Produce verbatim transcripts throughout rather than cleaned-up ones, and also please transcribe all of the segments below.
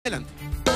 Adelante.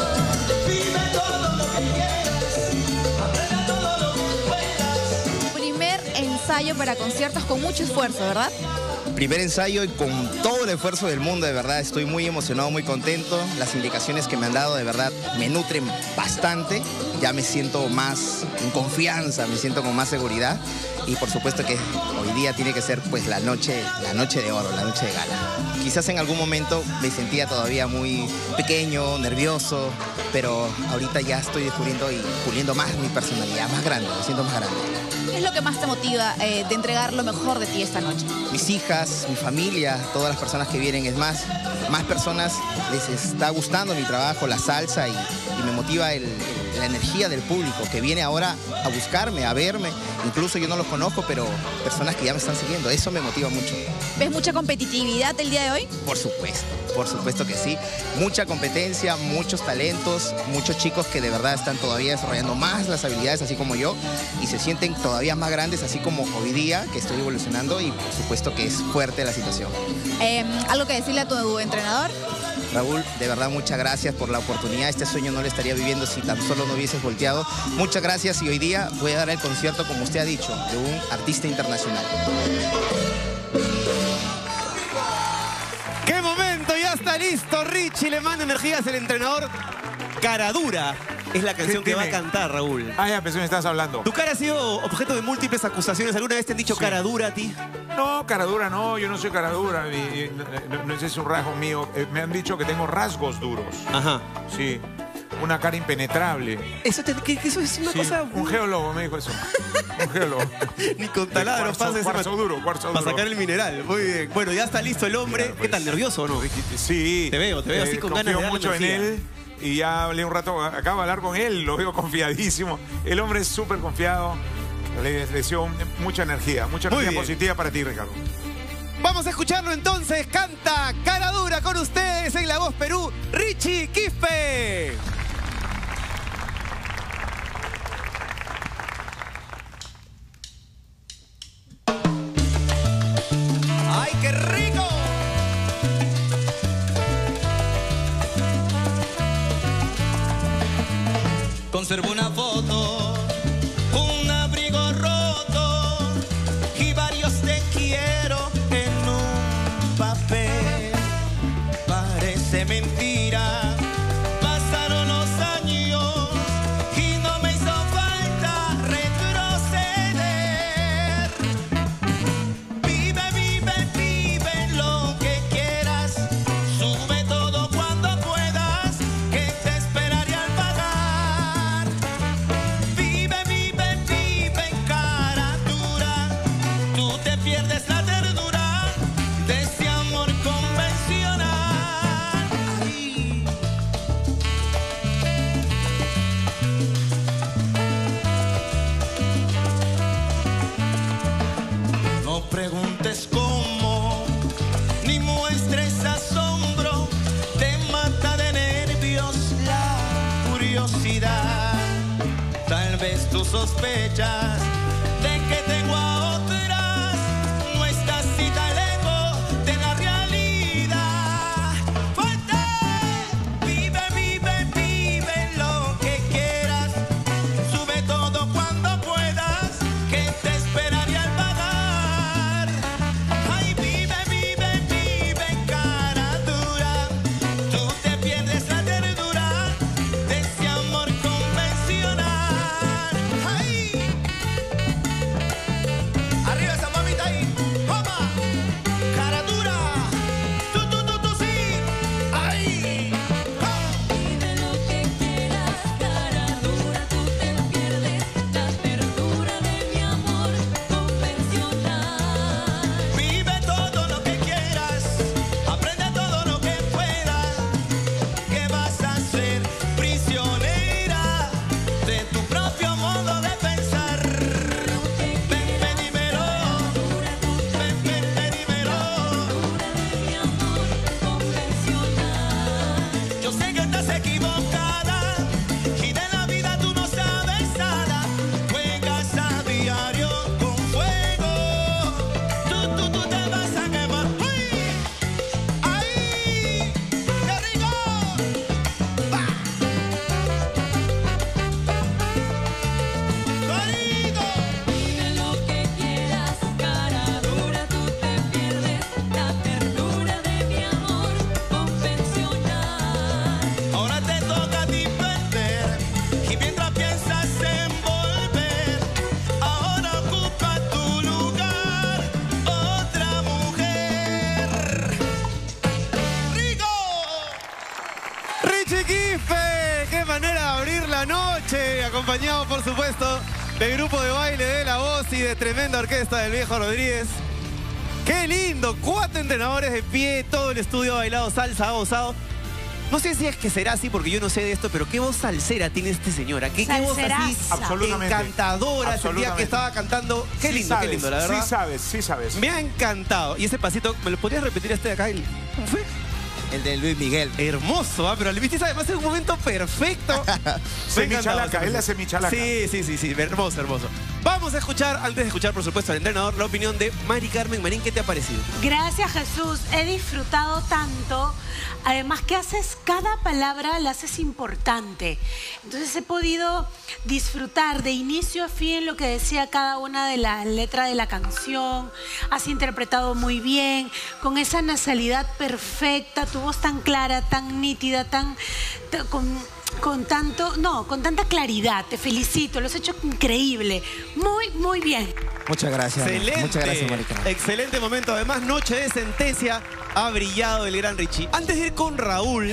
Primer ensayo para conciertos con mucho esfuerzo, ¿verdad? Primer ensayo y con todo el esfuerzo del mundo, de verdad, estoy muy emocionado, muy contento. Las indicaciones que me han dado, de verdad, me nutren bastante. Ya me siento más en confianza, me siento con más seguridad. Y por supuesto que hoy día tiene que ser pues la noche, la noche de oro, la noche de gala. Quizás en algún momento me sentía todavía muy pequeño, nervioso, pero ahorita ya estoy descubriendo y puliendo más mi personalidad, más grande, me siento más grande. ¿Qué es lo que más te motiva eh, de entregar lo mejor de ti esta noche? Mis hijas, mi familia, todas las personas que vienen, es más, más personas les está gustando mi trabajo, la salsa, y, y me motiva el, el, la energía del público que viene ahora a buscarme, a verme. Incluso yo no los conozco, pero personas que ya me están siguiendo, eso me motiva mucho. ¿Ves mucha competitividad el día de hoy? Por supuesto, por supuesto que sí. Mucha competencia, muchos talentos, muchos chicos que de verdad están todavía desarrollando más las habilidades, así como yo, y se sienten todavía más grandes, así como hoy día, que estoy evolucionando, y por supuesto que es fuerte la situación. Eh, ¿Algo que decirle a tu entrenador? Raúl, de verdad muchas gracias por la oportunidad. Este sueño no lo estaría viviendo si tan solo no hubieses volteado. Muchas gracias, y hoy día voy a dar el concierto, como usted ha dicho, de un artista internacional. ¡Qué momento! Ya está listo. Richie le manda energías el entrenador. Cara Dura es la canción que va a cantar, Raúl. Ah, ya pensé que me estás hablando. Tu cara ha sido objeto de múltiples acusaciones. ¿Alguna vez te han dicho sí. cara dura a ti? No, cara dura no, yo no soy cara dura. Y, y, no, no ese es un rasgo mío. Eh, me han dicho que tengo rasgos duros. Ajá. Sí. Una cara impenetrable. Eso, te, que, que eso es una sí, cosa... Un geólogo me dijo eso. Un geólogo. Ni con taladros pasa ese... Cuarzo duro, cuarzo duro. Para sacar el mineral. Muy bien. Bueno, ya está listo el hombre. Pues, ¿qué tal? ¿Nervioso o no? Sí. Te veo, te veo eh, así con ganas de darle mucho energía. En él. Y ya hablé un rato, acabo de hablar con él, lo veo confiadísimo. El hombre es súper confiado. Le deseo mucha energía, mucha energía positiva para ti, Ricardo. Vamos a escucharlo entonces. Canta Cara Dura con ustedes en La Voz Perú, Richie Quispe. ¡Ay, qué rico! Conservo una foto, un abrigo roto y varios te quiero en un papel. Parece mentira, pasaron los años y no me hizo falta retroceder. Vive, vive, vive lo que quieras, sube todo cuando puedas, que te esperaré al pagar. Pierdes la ternura de ese amor convencional. Ay. No preguntes cómo, ni muestres asombro, te mata de nervios la curiosidad. Tal vez tú sospechas de que tengo a otras. No estás si tan lejos de la realidad. Fuerte, vive, vive, vive lo que quieras. Sube todo cuando puedas, que te esperaré al pagar. Ay, vive, vive, vive, cara dura. Tú te pierdes la ternura de ese amor convencional. Ay. Richie Quispe, qué manera de abrir la noche, acompañado por supuesto del grupo de baile de La Voz y de tremenda orquesta del Viejo Rodríguez. ¡Qué lindo! Cuatro entrenadores de pie, todo el estudio ha bailado salsa, ha gozado. No sé si es que será así porque yo no sé de esto, pero qué voz salsera tiene este señora. Qué, qué voz así absolutamente encantadora. Sentía que estaba cantando. Qué lindo, sí sabes, qué lindo, la verdad. Sí sabes, sí sabes. Me ha encantado. Y ese pasito, ¿me lo podrías repetir este de acá? ¿Cómo fue? El de Luis Miguel. Hermoso, ¿ah? Pero le viste además en un momento perfecto. Semichalaca, él la semichalaca. Sí, sí, sí, sí, hermoso, hermoso. Vamos a escuchar, antes de escuchar por supuesto al entrenador, la opinión de Mari Carmen. Marín, ¿qué te ha parecido? Gracias, Jesús. He disfrutado tanto. Además que haces, cada palabra la haces importante. Entonces he podido disfrutar de inicio a fin lo que decía cada una de la letra de la canción. Has interpretado muy bien, con esa nasalidad perfecta, tu voz tan clara, tan nítida, tan... con, con tanto... No, con tanta claridad. Te felicito, lo has hecho increíble. Muy, muy bien. Muchas gracias. Excelente. Muchas gracias, Marica. Excelente momento. Además, noche de sentencia. Ha brillado el gran Richie. Antes de ir con Raúl,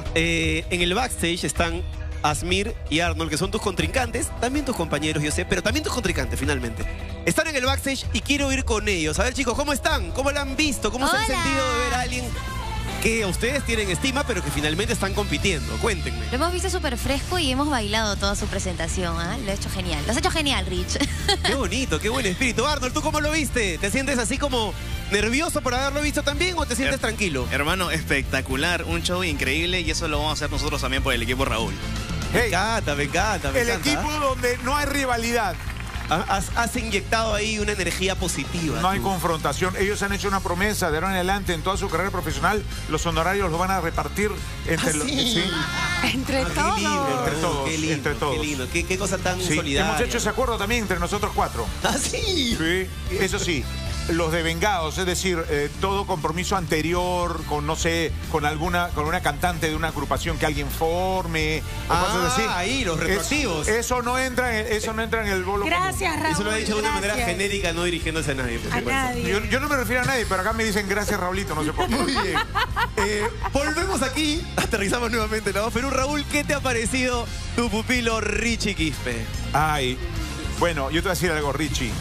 eh, en el backstage están Asmir y Arnold, que son tus contrincantes. También tus compañeros, yo sé, pero también tus contrincantes, finalmente. Están en el backstage y quiero ir con ellos. A ver, chicos, ¿cómo están? ¿Cómo la han visto? ¿Cómo Hola. se han sentido de ver a alguien que ustedes tienen estima, pero que finalmente están compitiendo? Cuéntenme. Lo hemos visto súper fresco y hemos bailado toda su presentación. ¿eh? Lo ha hecho genial. Lo has hecho genial, Rich. Qué bonito, qué buen espíritu. Arnold, ¿tú cómo lo viste? ¿Te sientes así como nervioso por haberlo visto también o te sientes Her tranquilo? Hermano, espectacular. Un show increíble y eso lo vamos a hacer nosotros también por el equipo Raúl. Me Hey, encanta, me encanta, me el encanta. equipo donde no hay rivalidad. Has, has inyectado ahí una energía positiva. No hay tú. confrontación. Ellos han hecho una promesa de ahora en adelante en toda su carrera profesional. Los honorarios los van a repartir entre ¿Ah, los... sí? Sí. Entre Ah, qué todos. lindo, Entre todos, qué lindo, entre todos. Qué lindo, qué, qué cosa tan Sí, solidaria. hemos hecho ese acuerdo también entre nosotros cuatro. ¿Ah, sí? Sí, eso sí. Los devengados, es decir, eh, todo compromiso anterior con, no sé, con alguna, con una cantante de una agrupación que alguien forme, o Ah, cosas así. ahí, los retroactivos. Es- eso no entra, en, eso no entra en el bolo Gracias, Raúl. Eso lo ha dicho de una manera gracias. genérica, no dirigiéndose a nadie. por A supuesto. nadie. común. Yo, yo no me refiero a nadie, pero acá me dicen gracias, Raulito, no sé por qué. Muy bien. Eh, volvemos aquí, aterrizamos nuevamente, ¿no? Pero Raúl, ¿qué te ha parecido tu pupilo Richie Quispe? Ay, bueno, yo te voy a decir algo, Richie.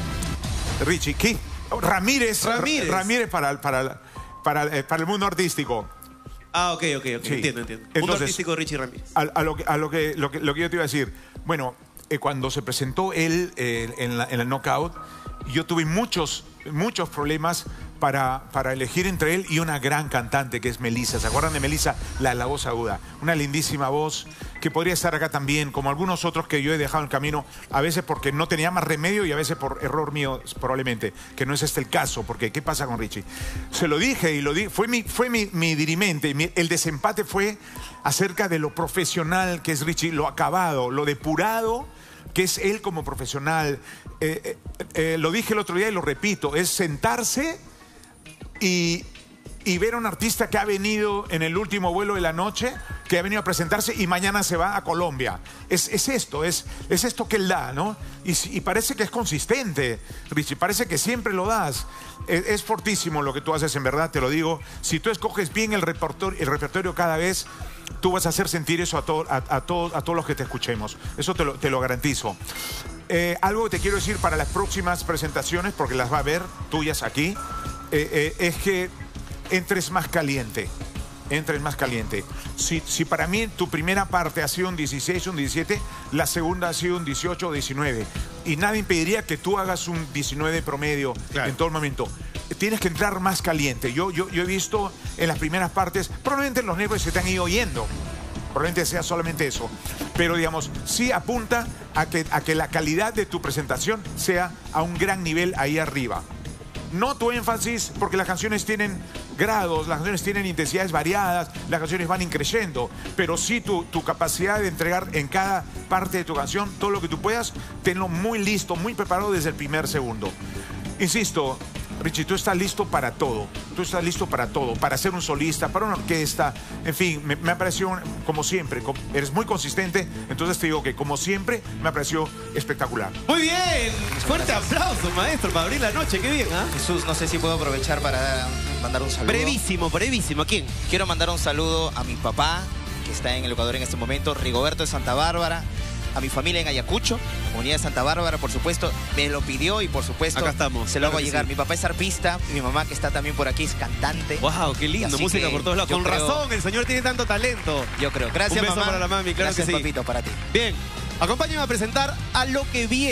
Richie, ¿qué? Ramírez. Ramírez. Ramírez para, para, para, eh, para el mundo artístico. Ah, ok, ok, ok. Sí. Entiendo, entiendo. Punto Entonces, artístico Richie Ramírez. A, a lo, que, a lo, que, lo, que, lo que yo te iba a decir. Bueno, eh, cuando se presentó él eh, en, la, en la Knockout, yo tuve muchos, muchos problemas para, para elegir entre él y una gran cantante que es Melissa. ¿Se acuerdan de Melissa? La, la voz aguda. Una lindísima voz que podría estar acá también, como algunos otros que yo he dejado en el camino, a veces porque no tenía más remedio y a veces por error mío probablemente, que no es este el caso, porque ¿qué pasa con Richie? Se lo dije y lo dije, fue mi, fue mi, mi dirimente, mi, el desempate fue acerca de lo profesional que es Richie, lo acabado, lo depurado que es él como profesional. Eh, eh, eh, lo dije el otro día y lo repito, es sentarse y, y ver a un artista que ha venido en el último vuelo de la noche, que ha venido a presentarse y mañana se va a Colombia. Es, es esto, es, es esto que él da, ¿no? Y, y parece que es consistente, Richie, parece que siempre lo das. Es, es fortísimo lo que tú haces, en verdad, te lo digo. Si tú escoges bien el repertorio, el repertorio cada vez, tú vas a hacer sentir eso a, to, a, a, todos, a todos los que te escuchemos. Eso te lo, te lo garantizo. Eh, algo que te quiero decir para las próximas presentaciones, porque las va a ver tuyas aquí, eh, eh, es que entres más caliente. Entres más caliente. Si, si para mí tu primera parte ha sido un dieciséis, un diecisiete, la segunda ha sido un dieciocho o diecinueve. Y nada impediría que tú hagas un diecinueve promedio Claro. en todo el momento. Tienes que entrar más caliente. Yo, yo, yo he visto en las primeras partes, probablemente los nervios se te han ido yendo. Probablemente sea solamente eso. Pero digamos, sí apunta a que, a que la calidad de tu presentación sea a un gran nivel ahí arriba. No tu énfasis, porque las canciones tienen grados, las canciones tienen intensidades variadas, las canciones van increyendo, pero sí tu, tu capacidad de entregar en cada parte de tu canción todo lo que tú puedas, tenlo muy listo, muy preparado desde el primer segundo. Insisto, Richie, tú estás listo para todo. Tú estás listo para todo. Para ser un solista, para una orquesta. En fin, me, me ha parecido, como siempre, como, eres muy consistente. Entonces te digo que, como siempre, me ha parecido espectacular. Muy bien. Fuerte aplauso, maestro, para abrir la noche. Qué bien, ¿ah? Jesús, no sé si puedo aprovechar para mandar un saludo. Brevísimo, brevísimo. ¿A quién? Quiero mandar un saludo a mi papá, que está en el Ecuador en este momento, Rigoberto de Santa Bárbara, a mi familia en Ayacucho, comunidad de Santa Bárbara, por supuesto, me lo pidió y por supuesto Acá estamos, se lo hago claro que llegar. sí. Mi papá es arpista y mi mamá, que está también por aquí, es cantante. Wow, qué Y lindo, así música que por todos lados. yo Con creo- razón, el señor tiene tanto talento. Yo creo. Gracias, Un beso mamá. para la mami, claro Gracias, que sí. papito, para ti. Bien, acompáñenme a presentar a lo que viene.